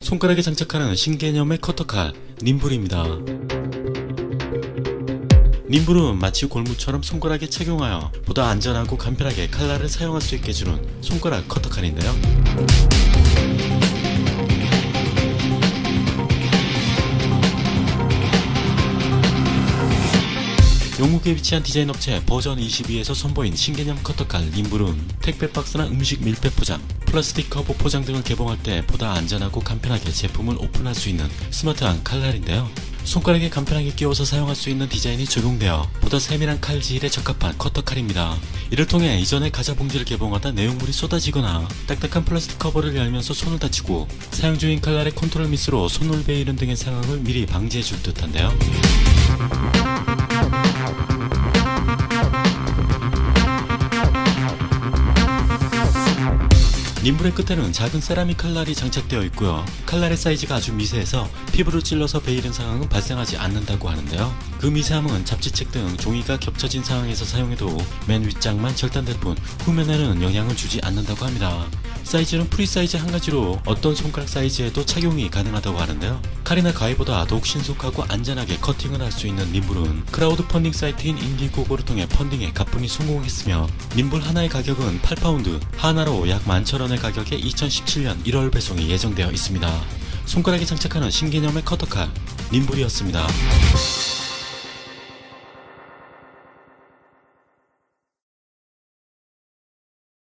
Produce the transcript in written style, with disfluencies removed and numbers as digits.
손가락에 장착하는 신개념의 커터칼 님블입니다. 님블은 마치 골무처럼 손가락에 착용하여 보다 안전하고 간편하게 칼날을 사용할 수 있게 해주는 손가락 커터칼인데요. 영국에 위치한 디자인 업체 버전 22에서 선보인 신개념 커터칼 님블은 택배 박스나 음식 밀폐 포장, 플라스틱 커버 포장 등을 개봉할 때 보다 안전하고 간편하게 제품을 오픈할 수 있는 스마트한 칼날인데요. 손가락에 간편하게 끼워서 사용할 수 있는 디자인이 적용되어 보다 세밀한 칼질에 적합한 커터칼입니다. 이를 통해 이전에 과자 봉지를 개봉하다 내용물이 쏟아지거나 딱딱한 플라스틱 커버를 열면서 손을 다치고 사용 중인 칼날의 컨트롤 미스로 손을 베이는 등의 상황을 미리 방지해줄 듯한데요. 님블의 끝에는 작은 세라믹 칼날이 장착되어 있고요. 칼날의 사이즈가 아주 미세해서 피부를 찔러서 베이는 상황은 발생하지 않는다고 하는데요. 그 미세함은 잡지책 등 종이가 겹쳐진 상황에서 사용해도 맨 윗장만 절단될 뿐 후면에는 영향을 주지 않는다고 합니다. 사이즈는 프리 사이즈 한 가지로 어떤 손가락 사이즈에도 착용이 가능하다고 하는데요. 칼이나 가위보다 더욱 신속하고 안전하게 커팅을 할 수 있는 님블은 크라우드 펀딩 사이트인 인디고고를 통해 펀딩에 가뿐히 성공했으며 님블 하나의 가격은 8파운드, 하나로 약 11,000원의 가격에 2017년 1월 배송이 예정되어 있습니다. 손가락에 장착하는 신개념의 커터칼 님블이었습니다.